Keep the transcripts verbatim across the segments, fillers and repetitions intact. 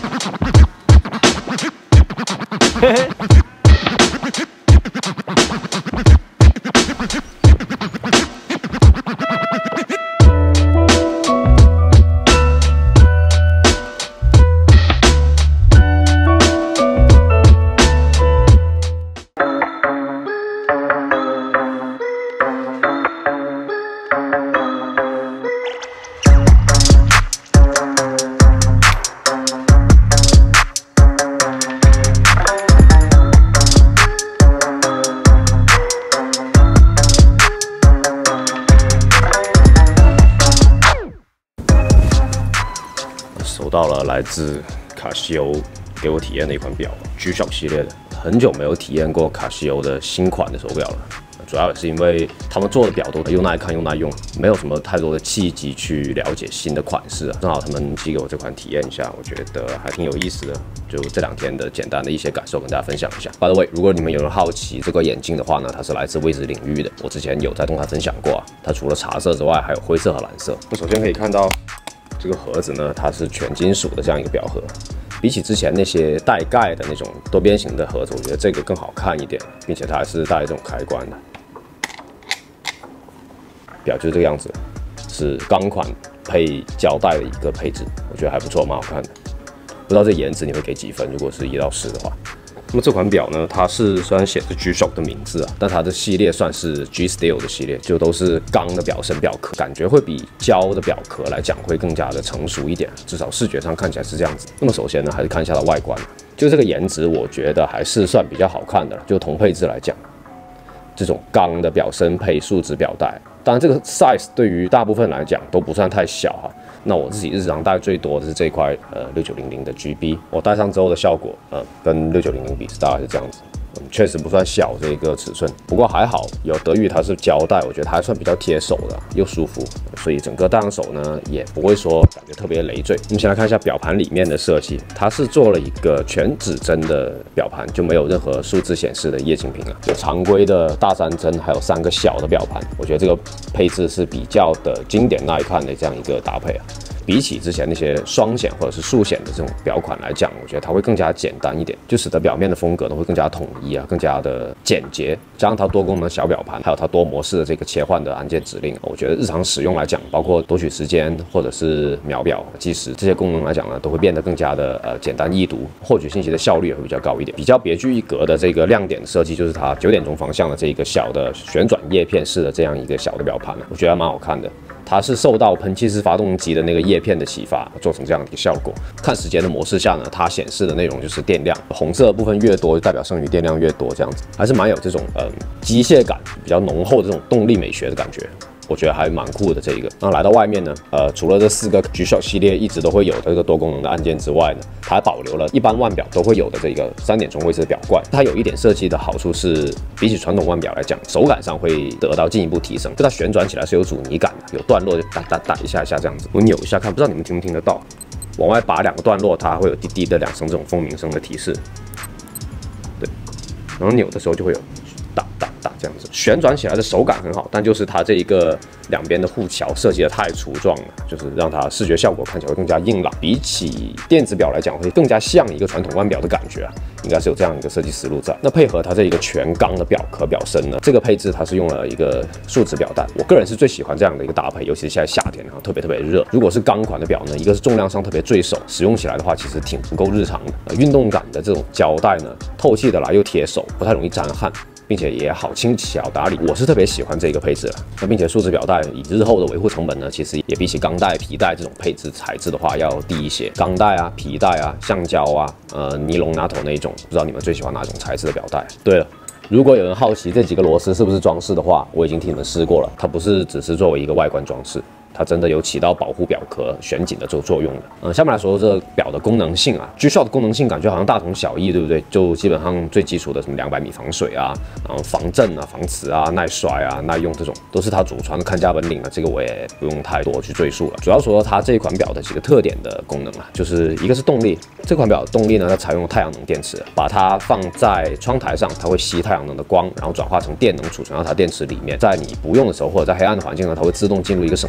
嘿嘿。 收到了来自卡西欧给我体验的一款表 G-Shock 系列的，很久没有体验过卡西欧的新款的手表了。主要也是因为他们做的表都又耐看又耐用，没有什么太多的契机去了解新的款式啊。正好他们寄给我这款体验一下，我觉得还挺有意思的。就这两天的简单的一些感受跟大家分享一下。By the way， 如果你们有人好奇这个眼镜的话呢，它是来自未知领域的，我之前有在动态分享过啊。它除了茶色之外，还有灰色和蓝色。那首先可以看到这个盒子呢，它是全金属的这样一个表盒。比起之前那些带盖的那种多边形的盒子，我觉得这个更好看一点，并且它还是带这种开关的。表就是这个样子，是钢款配胶带的一个配置，我觉得还不错，蛮好看的。不知道这颜值你会给几分？如果是一到十的话。那么这款表呢，它是虽然写着 G-Shock 的名字啊，但它的系列算是 G-Steel 的系列，就都是钢的表身表壳，感觉会比胶的表壳来讲会更加的成熟一点，至少视觉上看起来是这样子。那么首先呢，还是看一下它外观，就这个颜值，我觉得还是算比较好看的，就同配置来讲，这种钢的表身配树脂表带。当然，这个 size 对于大部分来讲都不算太小哈。那我自己日常戴最多的是这块呃六九零零的 G B， 我戴上之后的效果，呃，跟六九零零比是大概是这样子。嗯，确实不算小这个尺寸，不过还好，有得益于它是胶带，我觉得它还算比较贴手的，又舒服，所以整个戴上手呢也不会说感觉特别累赘。我们先来看一下表盘里面的设计，它是做了一个全指针的表盘，就没有任何数字显示的液晶屏啊，有常规的大三针，还有三个小的表盘，我觉得这个配置是比较的经典耐看的这样一个搭配啊。比起之前那些双显或者是数显的这种表款来讲，我觉得它会更加简单一点，就使得表面的风格呢会更加统一啊，更加的简洁。加上它多功能小表盘，还有它多模式的这个切换的按键指令，我觉得日常使用来讲，包括读取时间或者是秒表计时这些功能来讲呢，都会变得更加的呃简单易读，获取信息的效率也会比较高一点。比较别具一格的这个亮点设计，就是它九点钟方向的这个小的旋转叶片式的这样一个小的表盘，我觉得还蛮好看的。它是受到喷气式发动机的那个叶片的启发，做成这样的一个效果。看时间的模式下呢，它显示的内容就是电量，红色的部分越多，就代表剩余电量越多，这样子还是蛮有这种嗯机械感比较浓厚的这种动力美学的感觉。我觉得还蛮酷的这一个。那来到外面呢，呃，除了这四个 G-Shock 系列一直都会有的这个多功能的按键之外呢，它还保留了一般腕表都会有的这个三点钟位置的表冠。它有一点设计的好处是，比起传统腕表来讲，手感上会得到进一步提升。就它旋转起来是有阻尼感的，有段落就哒哒哒一下一下这样子。我扭一下看，不知道你们听不听得到？往外拔两个段落，它会有滴滴的两声这种蜂鸣声的提示。对，然后扭的时候就会有哒哒哒这样子，旋转起来的手感很好，但就是它这一个两边的护桥设计的太粗壮了，就是让它视觉效果看起来会更加硬朗，比起电子表来讲会更加像一个传统腕表的感觉啊，应该是有这样一个设计思路在。那配合它这一个全钢的表壳表身呢，这个配置它是用了一个树脂表带，我个人是最喜欢这样的一个搭配，尤其是现在夏天啊，特别特别热。如果是钢款的表呢，一个是重量上特别坠手，使用起来的话其实挺不够日常的。呃，运动感的这种胶带呢，透气的来又贴手，不太容易沾汗。并且也好清洗好打理，我是特别喜欢这个配置了。那并且树脂表带以日后的维护成本呢，其实也比起钢带、皮带这种配置材质的话要低一些。钢带啊、皮带啊、橡胶啊、呃尼龙拿头那一种，不知道你们最喜欢哪种材质的表带？对了。如果有人好奇这几个螺丝是不是装饰的话，我已经替你们试过了，它不是只是作为一个外观装饰，它真的有起到保护表壳旋紧的这个作用的。嗯，下面来说这个表的功能性啊 ，G-Shock 的功能性感觉好像大同小异，对不对？就基本上最基础的什么两百米防水啊，然后防震啊、防磁啊、耐摔啊、耐用这种，都是它祖传的看家本领了。这个我也不用太多去赘述了。主要说它这一款表的几个特点的功能啊，就是一个是动力，这款表的动力呢，它采用太阳能电池，把它放在窗台上，它会吸太阳能的光，然后转化成电能储存到它电池里面，在你不用的时候或者在黑暗的环境呢，它会自动进入一个省电模式。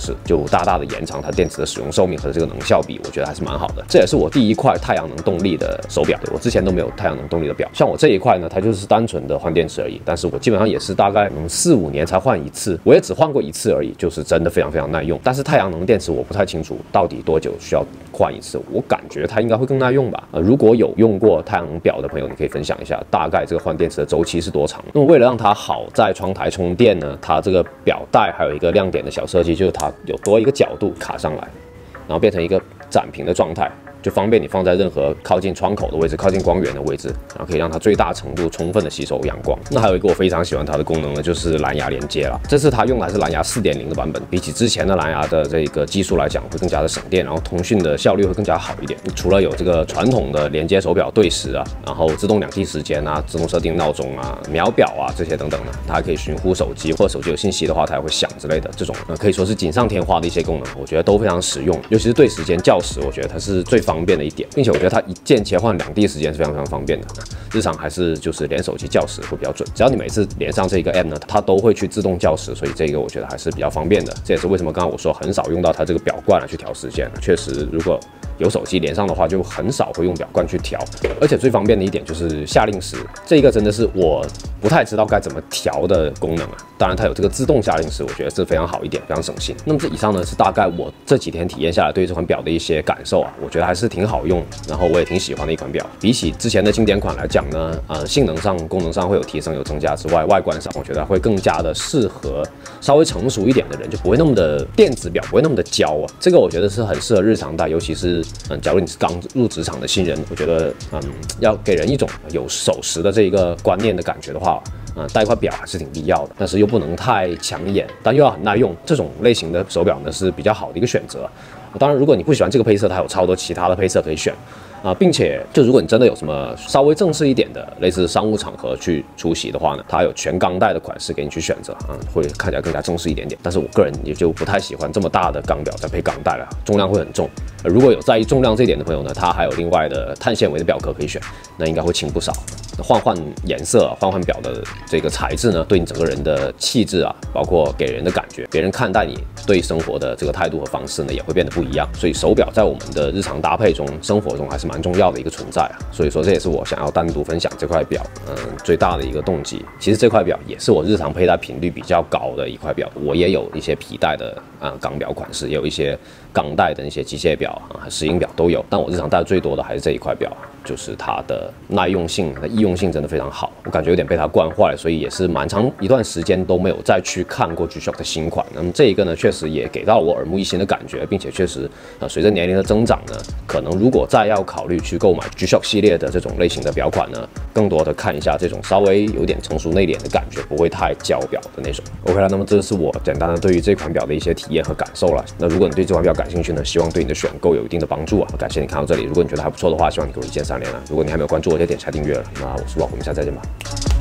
示，就大大的延长它电池的使用寿命和这个能效比，我觉得还是蛮好的。这也是我第一块太阳能动力的手表，我之前都没有太阳能动力的表。像我这一块呢，它就是单纯的换电池而已，但是我基本上也是大概嗯四五年才换一次，我也只换过一次而已，就是真的非常非常耐用。但是太阳能电池我不太清楚到底多久需要换一次，我感觉它应该会更耐用吧。呃，如果有用过太阳能表的朋友，你可以分享一下大概这个换电池的周期是多长。那么为了让它好在窗台充电呢，它这个表带还有一个亮点的小设计，就是它有多一个角度卡上来，然后变成一个展屏的状态，就方便你放在任何靠近窗口的位置、靠近光源的位置，然后可以让它最大程度充分的吸收阳光。那还有一个我非常喜欢它的功能呢，就是蓝牙连接了。这次它用的还是蓝牙 四点零 的版本，比起之前的蓝牙的这个技术来讲，会更加的省电，然后通讯的效率会更加好一点。除了有这个传统的连接手表对时啊，然后自动两 T 时间啊、自动设定闹钟啊、秒表啊这些等等的，它还可以寻呼手机，或者手机有信息的话它也会响之类的，这种呃可以说是锦上添花的一些功能，我觉得都非常实用。尤其是对时间校时，我觉得它是最方便的一点，并且我觉得它一键切换两地时间是非常非常方便的。日常还是就是连手机校时会比较准，只要你每次连上这个 app 呢，它都会去自动校时，所以这个我觉得还是比较方便的。这也是为什么刚刚我说很少用到它这个表冠来去调时间。确实，如果有手机连上的话，就很少会用表冠去调。而且最方便的一点就是下令时，这个真的是我不太知道该怎么调的功能啊。当然它有这个自动下令时，我觉得是非常好一点，非常省心。那么这以上呢是大概我这几天体验下来对这款表的一些感受啊，我觉得还是挺好用，然后我也挺喜欢的一款表。比起之前的经典款来讲呢，呃，性能上、功能上会有提升、有增加之外，外观上我觉得会更加的适合稍微成熟一点的人，就不会那么的电子表不会那么的娇啊。这个我觉得是很适合日常戴，尤其是嗯，假如你是刚入职场的新人，我觉得嗯，要给人一种有守时的这一个观念的感觉的话。嗯，戴一块表还是挺必要的，但是又不能太抢眼，但又要很耐用，这种类型的手表呢是比较好的一个选择。当然，如果你不喜欢这个配色，它有超多其他的配色可以选。啊，并且就如果你真的有什么稍微正式一点的类似商务场合去出席的话呢，它有全钢带的款式给你去选择啊，会看起来更加正式一点点。但是我个人也就不太喜欢这么大的钢表再配钢带了，重量会很重。呃，如果有在意重量这一点的朋友呢，它还有另外的碳纤维的表壳可以选，那应该会轻不少。换换颜色、换换表的这个材质呢，对你整个人的气质啊，包括给人的感觉，别人看待你对生活的这个态度和方式呢，也会变得不一样。所以手表在我们的日常搭配中、生活中还是蛮重要的一个存在啊。所以说这也是我想要单独分享这块表，嗯，最大的一个动机。其实这块表也是我日常佩戴频率比较高的一块表，我也有一些皮带的啊钢表款式，也有一些钢带的那些机械表啊、石英表都有。但我日常戴最多的还是这一块表，就是它的耐用性、它的易用性真的非常好，我感觉有点被它惯坏了，所以也是蛮长一段时间都没有再去看过 G-Shock 的新款。那么这一个呢，确实也给到我耳目一新的感觉，并且确实，呃，随着年龄的增长呢，可能如果再要考虑去购买 G-Shock 系列的这种类型的表款呢，更多的看一下这种稍微有点成熟内敛的感觉，不会太娇表的那种。OK 了，那么这是我简单的对于这款表的一些体验和感受了。那如果你对这款表感兴趣呢，希望对你的选购有一定的帮助啊。感谢你看到这里，如果你觉得还不错的话，希望你给我一键三连啊。如果你还没有关注我，就点下订阅了。那我是老胡，我们下次再见吧。